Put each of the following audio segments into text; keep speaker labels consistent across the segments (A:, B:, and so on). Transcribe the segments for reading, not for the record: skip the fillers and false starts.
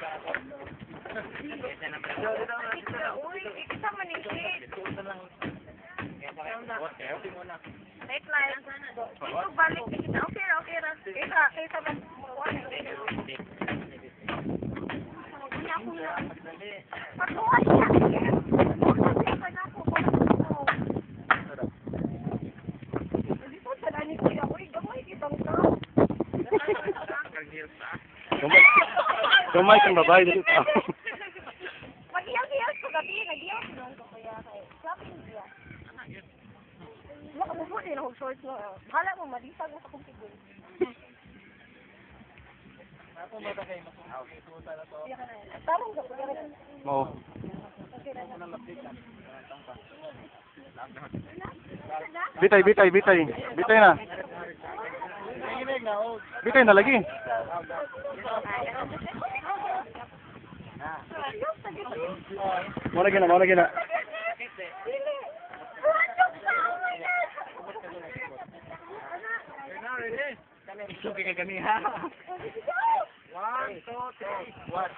A: Uy, kita manigit. Wait lang. Ito balik kita. Okay ra, okay ra. Kaysa mag-buwan. Pagbuwan niya. Kasi pa na ako. Dito sa lanik siya. Uy, gamay kitang tao.
B: Gamay kang babae dito.
A: Mag-iyak-iyak sa gabi. Nag-iyak doon ko kaya kay. Shopping siya. Wala ka mo din ako shorts no. Bahala mo, malisag mo sa kong figure.
C: Ako ba kayo masusuta na to?
A: Tarong ka pagkara.
B: Mo. Bitay na. Bitay na lagi. Mo lagi na.
C: Suki ka kami ha. 1, 2, 3, 1.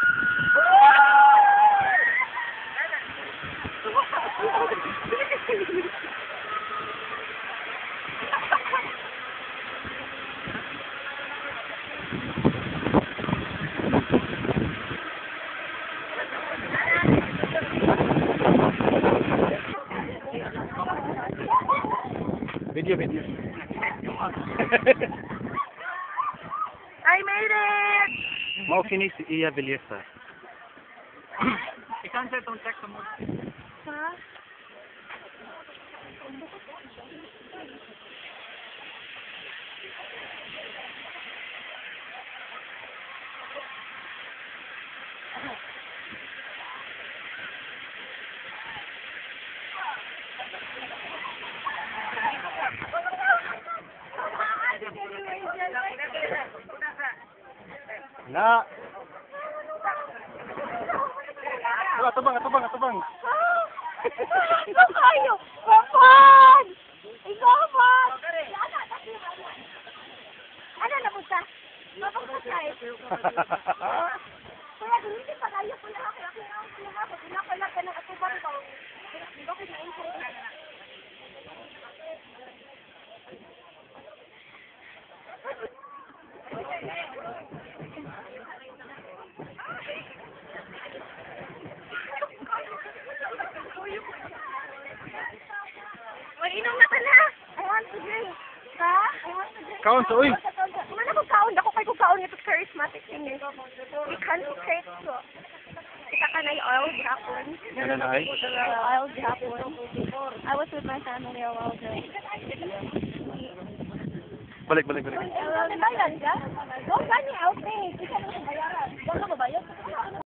B: Video.
A: I made it!
B: Mau kini si Iya Belleza.
C: I-cancel tong text mo.
A: Ha?
B: Na. Atubang.
A: Kayo! Kapag! Ikapan! Ano na punta? Mapagpasay. Kaya hindi pa kayo pala ako. Pinapala ka ng atubang ko. Hindi ko kinainfo. Inom na ka na. I want to drink. Ha? I want to drink.
B: Kaon sa uy.
A: Ano ko kaon? Ako kay ko kaon ito charismatic thing. I-concentrate ko. Kita ka na yung oil hapon.
B: Ano na ay?
A: Oil hapon. I was with my family a while ago.
B: Balik.
A: Bayan ka? Doon ka niya out eh. Kita na sa bayaran. Doon ka ba bayad?